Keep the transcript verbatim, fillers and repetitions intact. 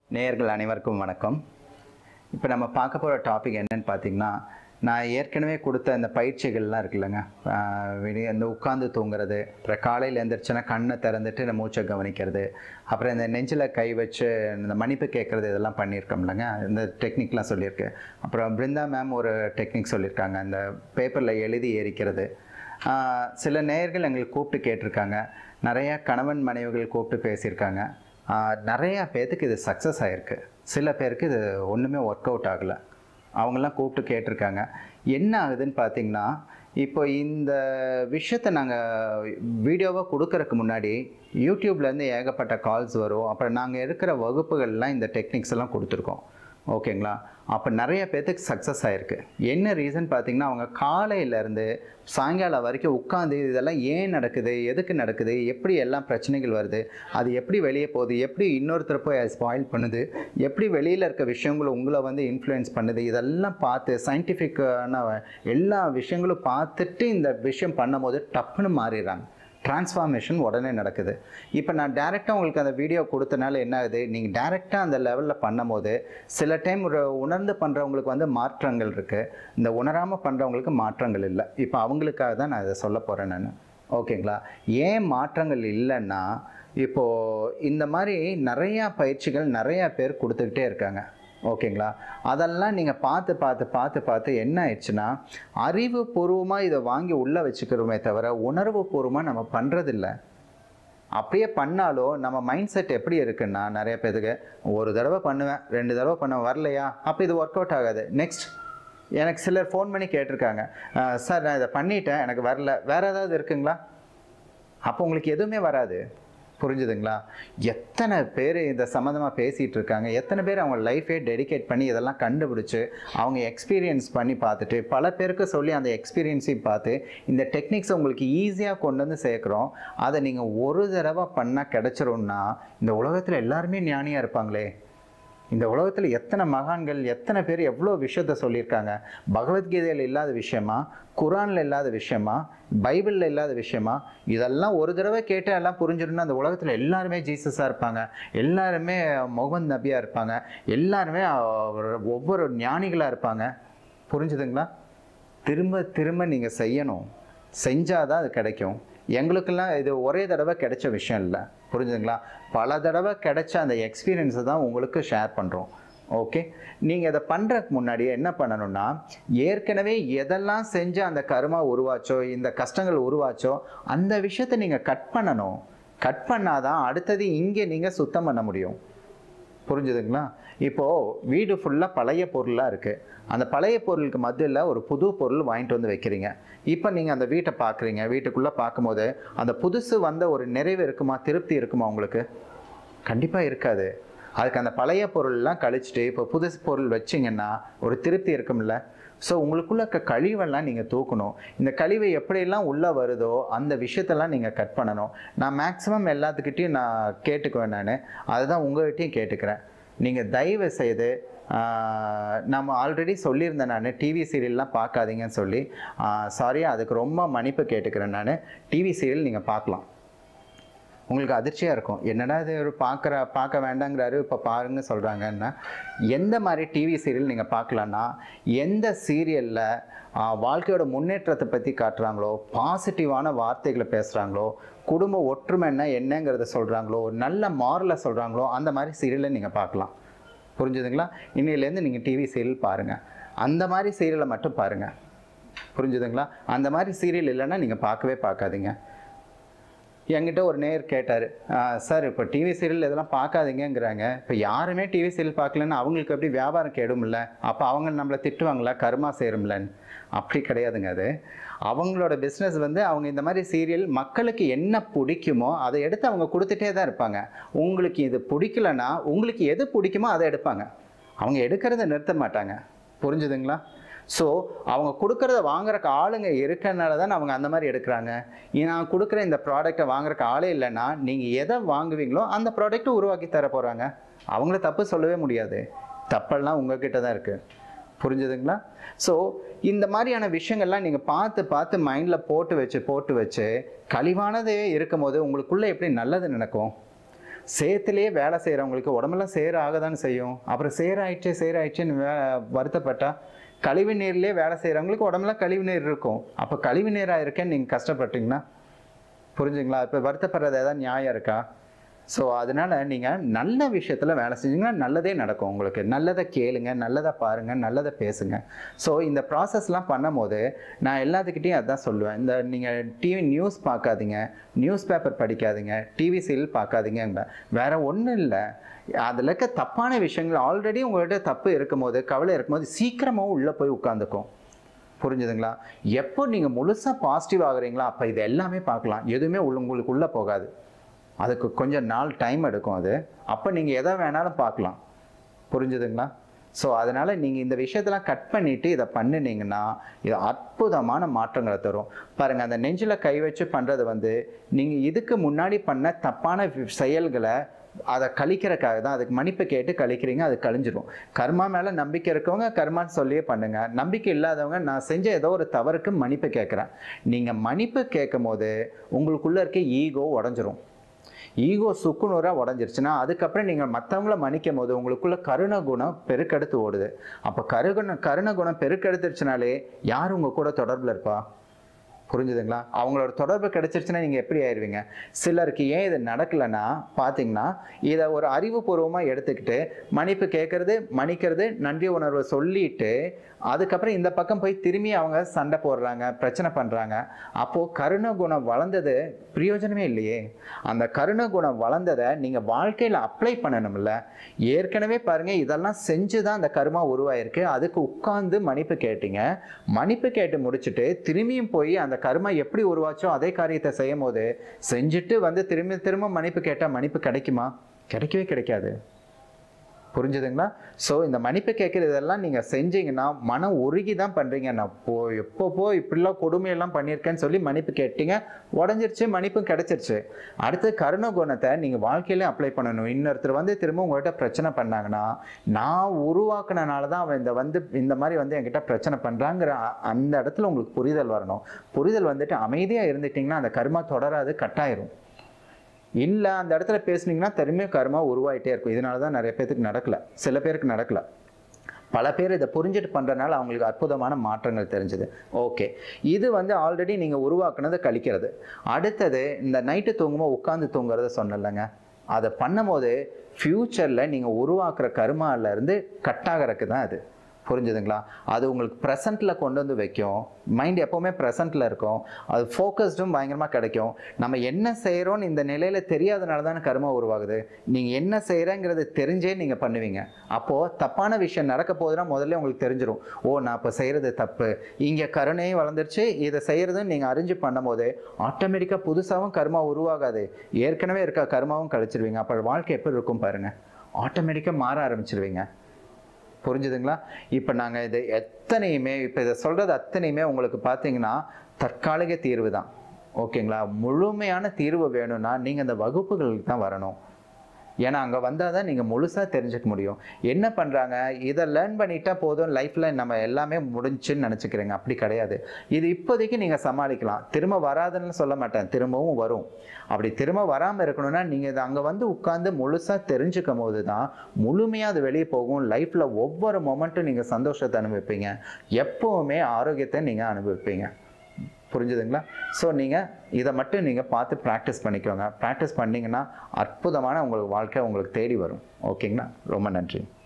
நேயர்கள் அனைவருக்கும் வணக்கம். இப்போ நம்ம பார்க்க போகிற டாபிக் என்னன்னு பார்த்தீங்கன்னா, நான் ஏற்கனவே கொடுத்த இந்த பயிற்சிகள்லாம் இருக்குல்லங்க, விடிய இந்த உட்காந்து தூங்குறது, அப்புறம் காலையில் எழுந்திரிச்சோன்னா கண்ணை திறந்துட்டு இந்த மூச்சை கவனிக்கிறது, அப்புறம் இந்த நெஞ்சில் கை வச்சு இந்த மன்னிப்பு கேட்குறது, இதெல்லாம் பண்ணியிருக்கோம்லங்க. இந்த டெக்னிக்லாம் சொல்லியிருக்கு. அப்புறம் பிருந்தா மேம் ஒரு டெக்னிக் சொல்லியிருக்காங்க, இந்த பேப்பரில் எழுதி எரிக்கிறது. சில நேயர்கள் எங்களுக்கு கூப்பிட்டு கேட்டிருக்காங்க, நிறையா கணவன் மனைவிகள் கூப்பிட்டு பேசியிருக்காங்க. நிறையா பேர்த்துக்கு இது சக்ஸஸ் ஆகிருக்கு, சில பேருக்கு இது ஒன்றுமே ஒர்க் அவுட் ஆகலை. அவங்களாம் கூப்பிட்டு கேட்டிருக்காங்க. என்ன ஆகுதுன்னு பார்த்தீங்கன்னா, இப்போ இந்த விஷயத்தை நாங்கள் வீடியோவாக கொடுக்கறதுக்கு முன்னாடி யூடியூப்லேருந்து ஏகப்பட்ட கால்ஸ் வரும். அப்புறம் நாங்கள் இருக்கிற வகுப்புகள்லாம் இந்த டெக்னிக்ஸ் எல்லாம் கொடுத்துருக்கோம். ஓகேங்களா? அப்போ நிறைய பேர்த்துக்கு சக்ஸஸ் ஆகிருக்கு. என்ன ரீசன் பார்த்தீங்கன்னா, அவங்க காலையிலேருந்து சாயங்காலம் வரைக்கும் உட்காந்து இதெல்லாம் ஏன் நடக்குது, எதுக்கு நடக்குது, எப்படி எல்லாம் பிரச்சனைகள் வருது, அது எப்படி வெளியே போகுது, எப்படி இன்னொருத்தர் போய் அது ஸ்பாயில் பண்ணுது, எப்படி வெளியில் இருக்க விஷயங்களும் உங்களை வந்து இன்ஃப்ளூயன்ஸ் பண்ணுது, இதெல்லாம் பார்த்து சயின்டிஃபிக்கான எல்லா விஷயங்களும் பார்த்துட்டு இந்த விஷயம் பண்ணும் போது டப்புன்னு மாறிடுறாங்க. டிரான்ஸ்ஃபார்மேஷன் உடனே நடக்குது. இப்போ நான் டேரெக்டாக உங்களுக்கு அந்த வீடியோ கொடுத்தனால என்ன ஆகுது, நீங்கள் டேரெக்டாக அந்த லெவலில் பண்ணும் போது சில டைம் ஒரு உணர்ந்து பண்ணுறவங்களுக்கு வந்து மாற்றங்கள் இருக்குது, இந்த உணராமல் பண்ணுறவங்களுக்கு மாற்றங்கள் இல்லை. இப்போ அவங்களுக்காக தான் நான் இதை சொல்ல போகிறேன் நான். ஓகேங்களா? ஏன் மாற்றங்கள் இல்லைன்னா, இப்போது இந்த மாதிரி நிறையா பயிற்சிகள் நிறையா பேர் கொடுத்துக்கிட்டே இருக்காங்க. ஓகேங்களா? அதெல்லாம் நீங்கள் பார்த்து பார்த்து பார்த்து பார்த்து என்ன ஆயிடுச்சுன்னா, அறிவுபூர்வமாக இதை வாங்கி உள்ளே வச்சுக்கிறோமே தவிர உணர்வு பூர்வமாக நம்ம பண்ணுறதில்ல. அப்படியே பண்ணாலும் நம்ம மைண்ட் செட் எப்படி இருக்குன்னா, நிறைய பேருக்கு ஒரு தடவை பண்ணுவேன், ரெண்டு தடவை பண்ணுவேன், வரலையா, அப்போ இது ஒர்க் அவுட் ஆகாது. நெக்ஸ்ட் எனக்கு சிலர் ஃபோன் பண்ணி கேட்டிருக்காங்க, சார் நான் இதை பண்ணிட்டேன், எனக்கு வரல, வேறு ஏதாவது இருக்குங்களா? அப்போ உங்களுக்கு எதுவுமே வராது. புரிஞ்சுதுங்களா? எத்தனை பேர் இந்த சம்மந்தமாக பேசிகிட்டு இருக்காங்க, எத்தனை பேர் அவங்க லைஃபே டெடிகேட் பண்ணி இதெல்லாம் கண்டுபிடிச்சி அவங்க எக்ஸ்பீரியன்ஸ் பண்ணி பார்த்துட்டு பல பேருக்கு சொல்லி அந்த எக்ஸ்பீரியன்ஸையும் பார்த்து இந்த டெக்னிக்ஸை உங்களுக்கு ஈஸியாக கொண்டு வந்து சேர்க்குறோம். அதை நீங்கள் ஒரு தடவை பண்ணால் கிடச்சிரும்னா இந்த உலகத்தில் எல்லாருமே ஞானியாக இருப்பாங்களே. இந்த உலகத்தில் எத்தனை மகான்கள், எத்தனை பேர் எவ்வளோ விஷயத்த சொல்லியிருக்காங்க. பகவத்கீதையில் இல்லாத விஷயமா, குரானில் இல்லாத விஷயமா, பைபிளில் இல்லாத விஷயமா, இதெல்லாம் ஒரு தடவை கேட்டு எல்லாம் புரிஞ்சிடும்னா அந்த உலகத்தில் எல்லாருமே ஜீசஸாக இருப்பாங்க, எல்லாருமே முகமது நபியாக இருப்பாங்க, எல்லாருமே ஒவ்வொரு ஞானிகளாக இருப்பாங்க. புரிஞ்சுதுங்களா? திரும்ப திரும்ப நீங்கள் செய்யணும், செஞ்சாதான் அது கிடைக்கும். எங்களுக்கெல்லாம் இது ஒரே தடவை கிடைச்ச விஷயம் இல்லை. புரிஞ்சுதுங்களா? பல தடவை கிடைச்ச அந்த எக்ஸ்பீரியன்ஸை தான் உங்களுக்கு ஷேர் பண்ணுறோம். ஓகே, நீங்கள் இதை பண்ணுறதுக்கு முன்னாடி என்ன பண்ணணும்னா, ஏற்கனவே எதெல்லாம் செஞ்சு அந்த கர்மா உருவாச்சோ, இந்த கஷ்டங்கள் உருவாச்சோ, அந்த விஷயத்தை நீங்கள் கட் பண்ணணும். கட் பண்ணாதான் அடுத்தது இங்கே நீங்கள் சுத்தம் பண்ண முடியும். புரிஞ்சுதுங்களா? இப்போது வீடு ஃபுல்லாக பழைய பொருளாக இருக்குது. அந்த பழைய பொருளுக்கு மத்தியில் ஒரு புது பொருள் வாங்கிட்டு வந்து வைக்கிறீங்க. இப்போ நீங்கள் அந்த வீட்டை பார்க்குறீங்க. வீட்டுக்குள்ளே பார்க்கும்போது அந்த புதுசு வந்த ஒரு நிறைவு இருக்குமா, திருப்தி இருக்குமா உங்களுக்கு? கண்டிப்பாக இருக்காது. அதுக்கு அந்த பழைய பொருள்லாம் கழிச்சிட்டு இப்போ புதுசு பொருள் வச்சிங்கன்னா ஒரு திருப்தி இருக்கும்ல. ஸோ உங்களுக்குள்ள இருக்க கழிவெல்லாம் நீங்கள் தூக்கணும். இந்த கழிவு எப்படியெல்லாம் உள்ளே வருதோ அந்த விஷயத்தெல்லாம் நீங்கள் கட் பண்ணணும். நான் மேக்ஸிமம் எல்லாத்துக்கிட்டையும் நான் கேட்டுக்குவேன். நான் அதுதான் உங்கள்கிட்டையும் கேட்டுக்கிறேன். நீங்கள் தயவு செய்து, நம்ம ஆல்ரெடி சொல்லியிருந்தேன் நான், டிவி சீரியல்லாம் பார்க்காதீங்கன்னு சொல்லி. சாரி, அதுக்கு ரொம்ப மன்னிப்பு கேட்டுக்கிறேன். நான் டிவி சீரியல் நீங்கள் பார்க்கலாம், உங்களுக்கு அதிர்ச்சியாக இருக்கும். என்னடா இது ஒரு பார்க்குற பார்க்க வேண்டாங்கிறாரு, இப்போ பாருங்க சொல்கிறாங்கன்னா. எந்த மாதிரி டிவி சீரியல் நீங்கள் பார்க்கலான்னா, எந்த சீரியலில் வாழ்க்கையோட முன்னேற்றத்தை பற்றி காட்டுறாங்களோ, பாசிட்டிவான வார்த்தைகளை பேசுகிறாங்களோ, குடும்ப ஒற்றுமைன்னா என்னங்கிறத சொல்கிறாங்களோ, நல்ல மாரலை சொல்கிறாங்களோ, அந்த மாதிரி சீரியலை நீங்கள் பார்க்கலாம். புரிஞ்சுதுங்களா? இன்னிலேருந்து நீங்கள் டிவி சீரியல் பாருங்கள், அந்த மாதிரி சீரியலை மட்டும் பாருங்கள். புரிஞ்சுதுங்களா? அந்த மாதிரி சீரியல் இல்லைன்னா நீங்கள் பார்க்கவே பார்க்காதீங்க. என்கிட்ட ஒரு நேயர் கேட்டார், சார் இப்போ டிவி சீரியல் இதெல்லாம் பார்க்காதீங்கிறாங்க, இப்போ யாருமே டிவி சீரியல் பார்க்கலன்னு அவங்களுக்கு எப்படி வியாபாரம் கேடும்ல, அப்போ அவங்க நம்மளை திட்டுவாங்களா, கர்மா சேரும்லன்னு? அப்படி கிடையாதுங்க. அது அவங்களோட பிஸ்னஸ் வந்து அவங்க இந்த மாதிரி சீரியல் மக்களுக்கு என்ன பிடிக்குமோ அதை எடுத்து அவங்க கொடுத்துட்டே தான் இருப்பாங்க. உங்களுக்கு இது பிடிக்கலன்னா உங்களுக்கு எது பிடிக்குமோ அதை எடுப்பாங்க, அவங்க எடுக்கிறத நிறுத்த மாட்டாங்க. புரிஞ்சுதுங்களா? ஸோ அவங்க கொடுக்குறத வாங்குறக்கு ஆளுங்க இருக்கிறனால தான் அவங்க அந்த மாதிரி எடுக்கிறாங்க. நான் கொடுக்குற இந்த ப்ராடக்டை வாங்குறக்கு ஆளே இல்லைன்னா நீங்கள் எதை வாங்குவீங்களோ அந்த ப்ராடக்ட்டை உருவாக்கி தர போகிறாங்க. அவங்கள தப்பு சொல்லவே முடியாது, தப்பெல்லாம் உங்ககிட்ட தான் இருக்குது. புரிஞ்சுதுங்களா? ஸோ இந்த மாதிரியான விஷயங்கள்லாம் நீங்கள் பார்த்து பார்த்து மைண்டில் போட்டு வச்சு போட்டு வச்சு கழிவானதே இருக்கும் போது உங்களுக்குள்ளே எப்படி நல்லது நடக்கும்? சேத்துலேயே வேலை செய்கிறவங்களுக்கு உடம்பெல்லாம் சேர ஆகதான்னு செய்யும். அப்புறம் சேராயிடுச்சு சேராயிடுச்சுன்னு வே வருத்தப்பட்டா, கழிவு நீர்லேயே வேலை செய்கிறவங்களுக்கு உடம்புலாம் கழிவு நீர் இருக்கும். அப்போ கழிவு நீராக இருக்கேன்னு நீங்கள் கஷ்டப்பட்டீங்கன்னா புரிஞ்சுங்களா? இப்போ வருத்தப்படுறது ஏதாவது நியாயம் இருக்கா? ஸோ அதனால் நீங்கள் நல்ல விஷயத்தில் வேலை செஞ்சிங்கன்னா நல்லதே நடக்கும். உங்களுக்கு நல்லதை கேளுங்க, நல்லதை பாருங்கள், நல்லதை பேசுங்க. ஸோ இந்த ப்ராசஸ்லாம் பண்ணும் போது நான் எல்லாத்துக்கிட்டையும் அதுதான் சொல்லுவேன். இந்த நீங்கள் டிவி நியூஸ் பார்க்காதீங்க, நியூஸ் பேப்பர் படிக்காதீங்க, டிவி சீரியல் பார்க்காதீங்க. வேறு ஒன்றும் இல்லை, அதில் இருக்க தப்பான விஷயங்கள் ஆல்ரெடி உங்கள்கிட்ட தப்பு இருக்கும் போது, கவலை இருக்கும்போது சீக்கிரமாகவும் உள்ளே போய் உட்காந்துக்கும். புரிஞ்சுதுங்களா? எப்போ நீங்கள் முழுசாக பாசிட்டிவ் ஆகுறீங்களா அப்போ இது எல்லாமே பார்க்கலாம். எதுவுமே உள்ள உங்களுக்கு உள்ளே போகாது. அதுக்கு கொஞ்சம் நாள் டைம் எடுக்கும் அது. அப்போ நீங்கள் எதை வேணாலும் பார்க்கலாம். புரிஞ்சுதுங்களா? ஸோ அதனால் நீங்கள் இந்த விஷயத்தெல்லாம் கட் பண்ணிவிட்டு இதை பண்ணினீங்கன்னா இது அற்புதமான மாற்றங்களை தரும். பாருங்கள், அந்த நெஞ்சில் கை வச்சு பண்ணுறது வந்து நீங்கள் இதுக்கு முன்னாடி பண்ண தப்பான செயல்களை அதை கழிக்கிறக்காக தான். அதுக்கு மன்னிப்பு கேட்டு கழிக்கிறீங்க, அது கழிஞ்சிடும். கர்மா மேலே நம்பிக்கை இருக்கவங்க கர்மான்னு சொல்லியே பண்ணுங்க. நம்பிக்கை இல்லாதவங்க நான் செஞ்ச ஏதோ ஒரு தவறுக்கு மன்னிப்பு கேட்குறேன். நீங்கள் மன்னிப்பு கேட்கும் போது உங்களுக்குள்ளே இருக்க ஈகோ உடஞ்சிரும். ஈகோ சுக்குநூறாக உடஞ்சிருச்சுன்னா அதுக்கப்புறம் நீங்கள் மற்றவங்கள மன்னிக்கும் போது உங்களுக்குள்ள கருணை குணம் பெருக்கெடுத்து ஓடுது. அப்போ கருகுண கருணை குணம் பெருக்கெடுத்துருச்சுனாலே யார் உங்கள் கூட தொடர்பில் இருப்பா? புரிஞ்சுதுங்களா? அவங்களோட தொடர்பு கிடைச்சிருச்சுன்னா நீங்கள் எப்படி ஆயிடுவீங்க? சிலருக்கு ஏன் இது நடக்கலைன்னா பார்த்தீங்கன்னா, இதை ஒரு அறிவுபூர்வமாக எடுத்துக்கிட்டு மன்னிப்பு கேட்கறது, மன்னிக்கிறது, நன்றி உணர்வை சொல்லிட்டு அதுக்கப்புறம் இந்த பக்கம் போய் திரும்பி அவங்க சண்டை போடுறாங்க, பிரச்சனை பண்ணுறாங்க. அப்போது கருணை குணம் வளர்ந்தது பிரயோஜனமே இல்லையே. அந்த கருணை குணம் வளர்ந்ததை நீங்கள் வாழ்க்கையில் அப்ளை பண்ணணும்ல. ஏற்கனவே பாருங்கள், இதெல்லாம் செஞ்சு தான் அந்த கர்மா உருவாயிருக்கு. அதுக்கு உட்கார்ந்து மன்னிப்பு கேட்டீங்க. மன்னிப்பு கேட்டு முடிச்சுட்டு திரும்பியும் போய் அந்த கர்மா எப்படி உருவாச்சோ அதே காரியத்தை செய்யும் போது செஞ்சுட்டு வந்து திரும்ப திரும்ப மன்னிப்பு கேட்டால் மன்னிப்பு கிடைக்குமா? கிடைக்கவே கிடைக்காது. புரிஞ்சுதுங்களா? ஸோ இந்த மன்னிப்பு கேட்குறதெல்லாம் நீங்கள் செஞ்சீங்கன்னா மனம் உருகி தான் பண்ணுறீங்க. நான் போ எப்போ போ இப்படிலாம் கொடுமையெல்லாம் பண்ணியிருக்கேன்னு சொல்லி மன்னிப்பு கேட்டீங்க, உடஞ்சிருச்சு, மன்னிப்பும் கிடைச்சிருச்சு. அடுத்து கருணை குணத்தை நீங்கள் வாழ்க்கையிலே அப்ளை பண்ணணும். இன்னொருத்தர் வந்து திரும்ப உங்கள்கிட்ட பிரச்சனை பண்ணாங்கன்னா, நான் உருவாக்குனனால தான் அவன் இந்த வந்து இந்த மாதிரி வந்து என்கிட்ட பிரச்சனை பண்ணுறாங்கிற அந்த இடத்துல உங்களுக்கு புரிதல் வரணும். புரிதல் வந்துட்டு அமைதியாக இருந்துட்டிங்கன்னா அந்த கர்மா தொடராது, கட்டாயிரும். இல்லை அந்த இடத்துல பேசுனீங்கன்னா திரும்பியும் கர்மா உருவாயிட்டே இருக்கும். இதனால தான் நிறைய பேருக்கு நடக்கலை, சில பேருக்கு நடக்கலை. பல பேர் இதை புரிஞ்சுட்டு பண்ணுறதுனால அவங்களுக்கு அற்புதமான மாற்றங்கள் தெரிஞ்சுது. ஓகே, இது வந்து ஆல்ரெடி நீங்கள் உருவாக்குனதை கழிக்கிறது. அடுத்தது இந்த நைட்டு தூங்கும்போது உட்காந்து தூங்குறத சொன்னலைங்க, அதை பண்ணும்போது ஃப்யூச்சரில் நீங்கள் உருவாக்குற கர்மாவிலேருந்து கட்டாகிறதுக்கு தான் அது. புரிஞ்சுதுங்களா? அது உங்களுக்கு ப்ரெசண்ட்டில் கொண்டு வந்து வைக்கும். மைண்ட் எப்போவுமே ப்ரெசண்ட்டில் இருக்கும். அது ஃபோக்கஸ்டும் பயங்கரமாக கிடைக்கும். நம்ம என்ன செய்கிறோன்னு இந்த நிலையில் தெரியாதனால தானே கர்மா உருவாகுது. நீங்கள் என்ன செய்கிறேங்கிறது தெரிஞ்சே நீங்கள் பண்ணுவீங்க. அப்போது தப்பான விஷயம் நடக்க போகுதுன்னா முதல்ல உங்களுக்கு தெரிஞ்சிடும். ஓ, நான் இப்போ செய்கிறது தப்பு, இங்கே கருணையும் வளர்ந்துருச்சு, இதை செய்கிறதுன்னு நீங்கள் அறிஞ்சு பண்ணும் போது ஆட்டோமேட்டிக்காக புதுசாகவும் கர்மா உருவாகாது, ஏற்கனவே இருக்க கர்மாவும் கழிச்சிருவீங்க. அப்போ வாழ்க்கை எப்படி இருக்கும் பாருங்கள், ஆட்டோமேட்டிக்காக மாற ஆரம்பிச்சிருவீங்க. புரிஞ்சுதுங்களா? இப்போ நாங்கள் இது எத்தனையுமே இப்போ இதை சொல்கிறது அத்தனையுமே உங்களுக்கு பார்த்தீங்கன்னா தற்காலிக தீர்வு தான். ஓகேங்களா? முழுமையான தீர்வு வேணும்னா நீங்கள் அந்த வகுப்புகளுக்கு தான் வரணும். ஏன்னா அங்கே வந்தால் தான் நீங்கள் முழுசாக தெரிஞ்சுக்க முடியும். என்ன பண்ணுறாங்க, இதை லேர்ன் பண்ணிட்டா போதும், லைஃப்பில் நம்ம எல்லாமே முடிஞ்சுன்னு நினச்சிக்கிறீங்க. அப்படி கிடையாது. இது இப்போதைக்கு நீங்கள் சமாளிக்கலாம், திரும்ப வராதுன்னு சொல்ல மாட்டேன், திரும்பவும் வரும். அப்படி திரும்ப வராமல் இருக்கணும்னா நீங்கள் இதை அங்கே வந்து உட்காந்து முழுசாக தெரிஞ்சுக்கும் போது தான் முழுமையாக அது வெளியே போகும். லைஃப்பில் ஒவ்வொரு மொமெண்ட்டும் நீங்கள் சந்தோஷத்தை அனுபவிப்பீங்க, எப்போவுமே ஆரோக்கியத்தை நீங்கள் அனுபவிப்பீங்க. புரிஞ்சுதுங்களா? ஸோ நீங்கள் இதை மட்டும் நீங்கள் பார்த்து ப்ராக்டிஸ் பண்ணிக்கோங்க. ப்ராக்டிஸ் பண்ணிங்கன்னா அற்புதமான உங்களுக்கு வாழ்க்கை உங்களுக்கு தேடி வரும். ஓகேங்களா? ரொம்ப நன்றி.